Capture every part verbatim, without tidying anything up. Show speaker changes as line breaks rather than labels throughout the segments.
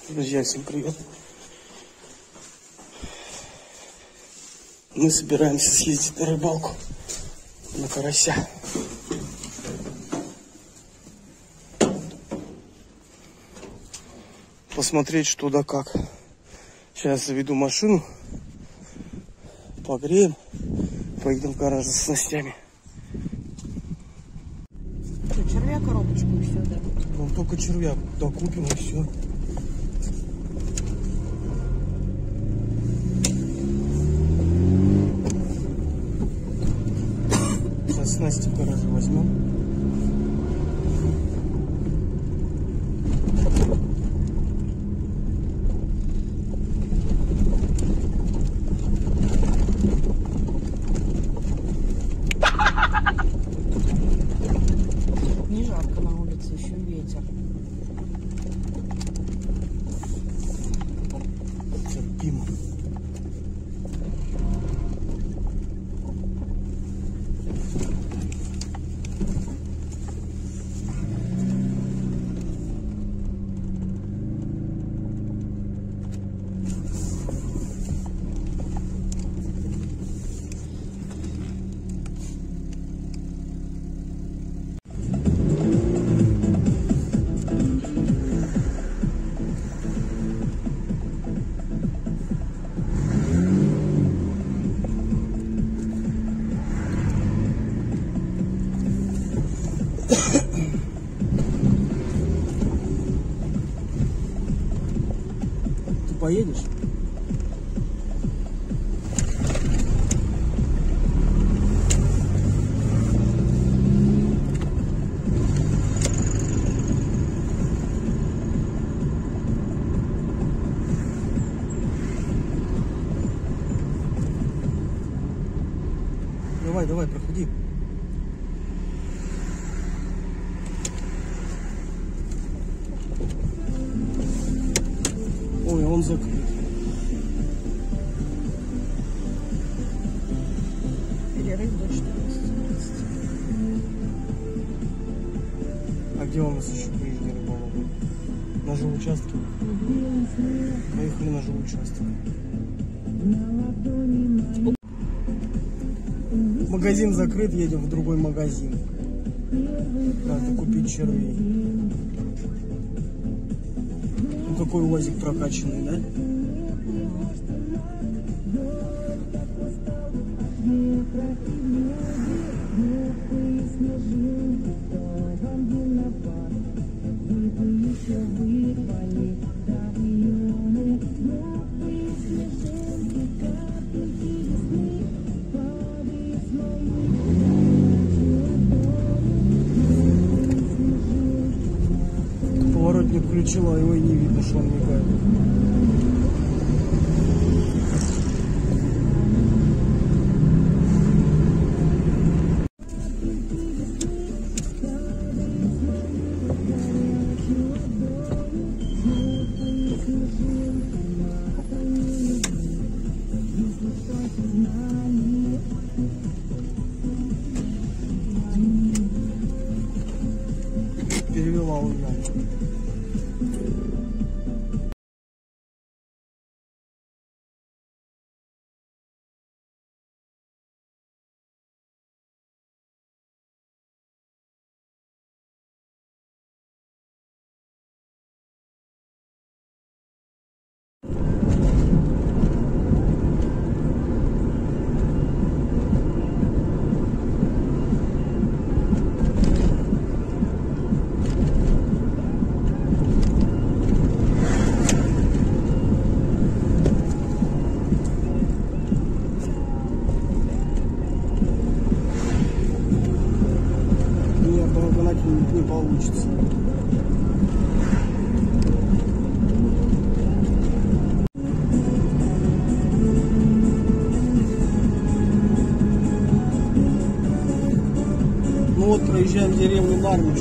Друзья, всем привет! Мы собираемся съездить на рыбалку на карася. Посмотреть, что да как. Сейчас заведу машину, погреем, поедем в гараж за снастями.
Что, червя коробочку и все, да?
Ну, только червя докупим и все. Сейчас снасти в гараже возьмем.
Не жарко на улице, еще ветер.
Терпимо. Ты поедешь? Давай, давай, проходи. Ой, он закрыт.
Перерыв до четырнадцати.
А где у нас еще ближний рыболов? На жилучастке? Угу. Поехали на жилучасток. Магазин закрыт, едем в другой магазин. Надо купить червей. Ну какой УАЗик прокачанный, да? Поворотник включила, его и не видно, что он мигает. Перевела он меня. Не получится. Ну вот проезжаем деревню Бармич.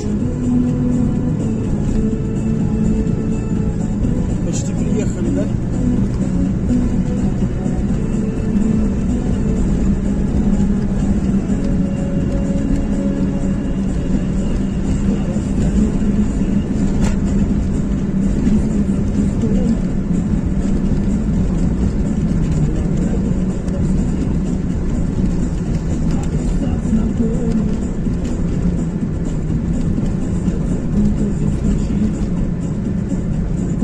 Почти приехали, да?
Thank you.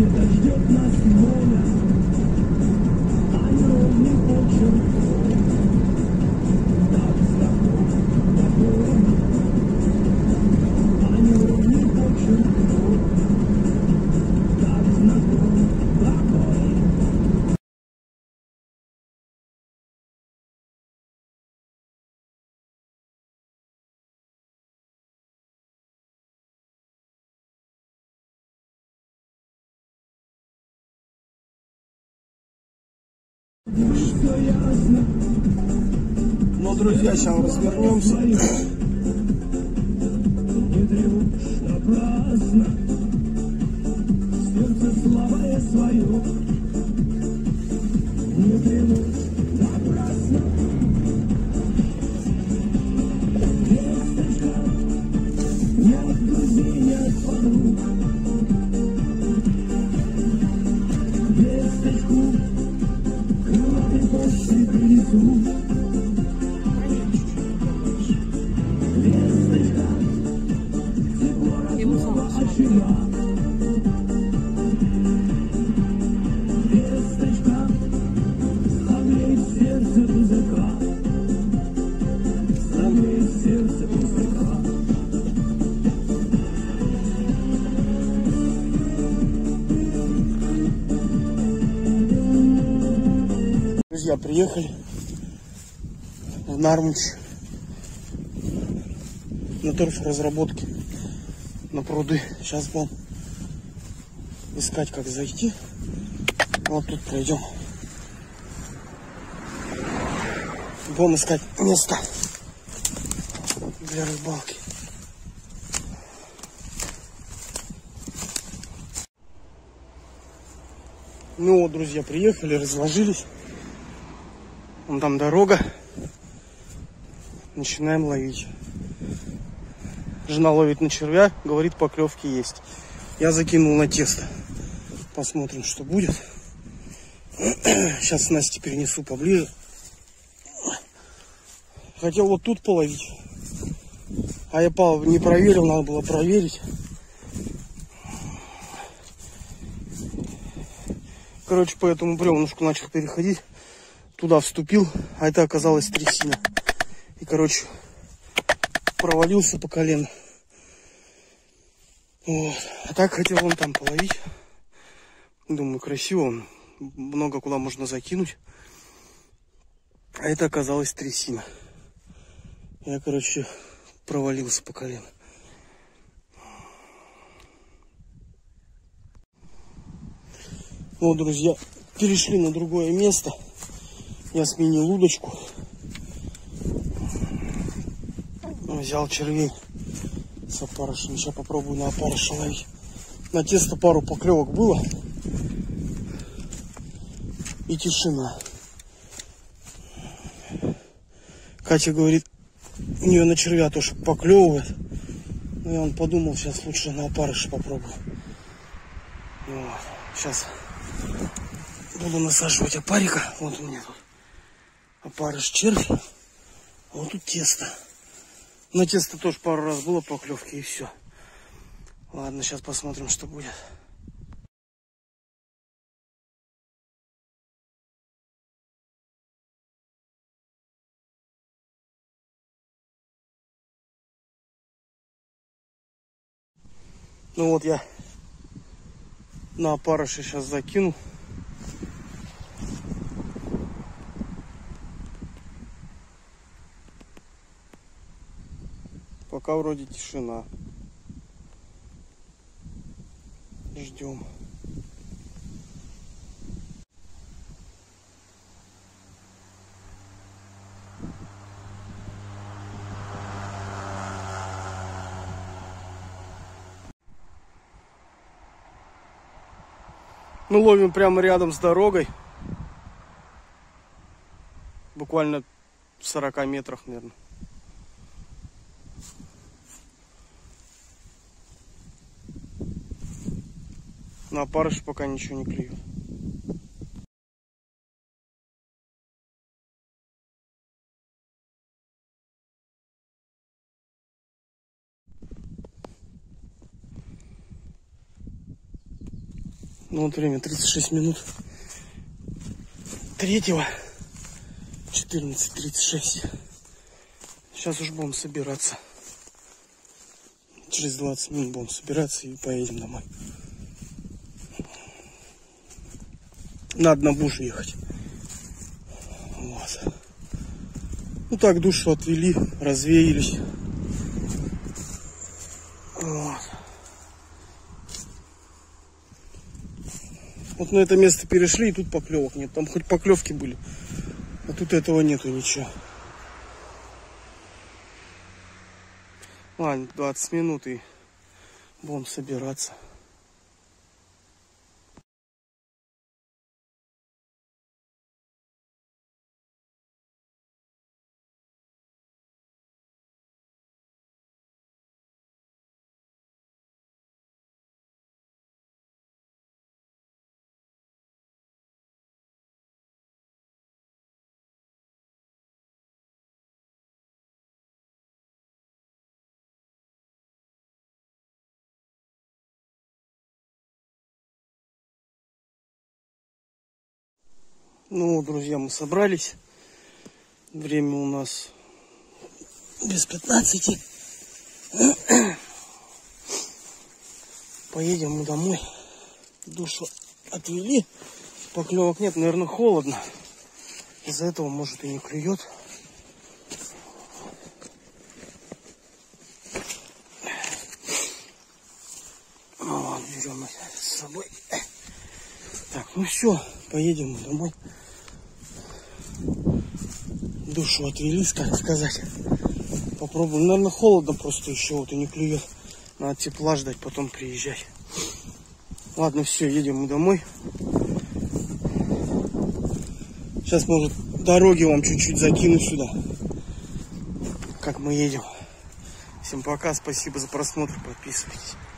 Ну, друзья, сейчас развернемся. Не тревожь напрасно, сердце слабое свое. Не тревожь напрасно. Весточка, не от друзей, не от подруг. Весточку крылатой почтой принесу.
Ему сама
Весточка, согреет сердце языка, согреет сердце языка. Друзья, приехали в Нармуч на торфоразработке, на пруды. Сейчас будем искать, как зайти. Вот тут пройдем. Будем искать место для рыбалки. Ну вот, друзья, приехали, разложились. Вон там дорога. Начинаем ловить. Жена ловит на червя, говорит, поклевки есть. Я закинул на тесто. Посмотрим, что будет. Сейчас Насте перенесу поближе. Хотел вот тут половить. А я не проверил, надо было проверить. Короче, по этому бревнышку начал переходить. Туда вступил, а это оказалось трясина. И, короче, провалился по колено. Вот. А так хотел вон там половить. Думаю, красиво. Много куда можно закинуть. А это оказалось трясина. Я, короче, провалился по колено. Вот, друзья, перешли на другое место. Я сменил удочку. Взял червей с опарышем. Сейчас попробую на опарыша ловить. На тесто пару поклевок было. И тишина. Катя говорит, у нее на червя тоже поклевывает. Ну, я он подумал, сейчас лучше на опарыша попробую. Вот. Сейчас буду насаживать опарика. Вот у меня тут опарыш червь. А вот тут тесто. На тесто тоже пару раз было поклевки, и все. Ладно, сейчас посмотрим, что будет. Ну вот я на опарыше сейчас закину. Пока вроде тишина. Ждем. Мы ловим прямо рядом с дорогой. Буквально в сорока метрах, наверное. На опарыш пока ничего не клюет. Ну вот время тридцать шесть минут. Третьего. четырнадцать тридцать шесть. Сейчас уж будем собираться. Через двадцать минут будем собираться и поедем домой. Надо на Буш ехать. Вот. Ну так, душу отвели, развеялись. Вот. Вот на это место перешли, и тут поклевок нет. Там хоть поклевки были, а тут этого нету ничего. Ладно, двадцать минут и будем собираться. Ну, друзья, мы собрались. Время у нас без пятнадцати. Поедем мы домой. Душу отвели. Поклевок нет, наверное, холодно. Из-за этого, может, и не клюет. Вот, берем с собой. Так, ну все, поедем мы домой. Душу отвели, так сказать. Попробуем. Наверное, холодно просто еще, вот и не клюет. Надо тепла ждать, потом приезжать. Ладно, все, едем мы домой. Сейчас, может, дороги вам чуть-чуть закину сюда, как мы едем. Всем пока, спасибо за просмотр, подписывайтесь.